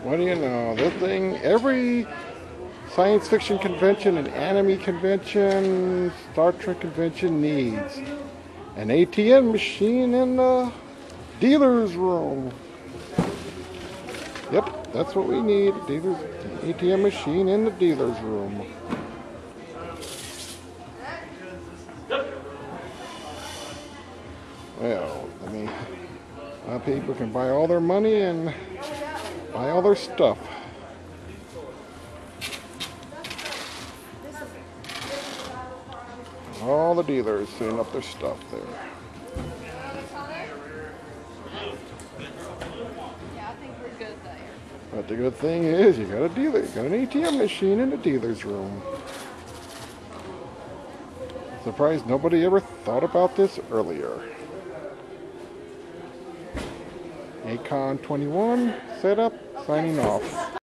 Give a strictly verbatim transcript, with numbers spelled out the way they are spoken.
What do you know? This thing, every science fiction convention and anime convention, Star Trek convention needs an A T M machine in the dealer's room. Yep, that's what we need. Dealer's A T M machine in the dealer's room. Well, I mean, a lot of people can buy all their money and buy all their stuff. All the dealers setting up their stuff there. Yeah, I think we're good there. But the good thing is, you got a dealer, you got an A T M machine in the dealer's room. Surprised nobody ever thought about this earlier. A-Kon twenty-one, set up, signing off.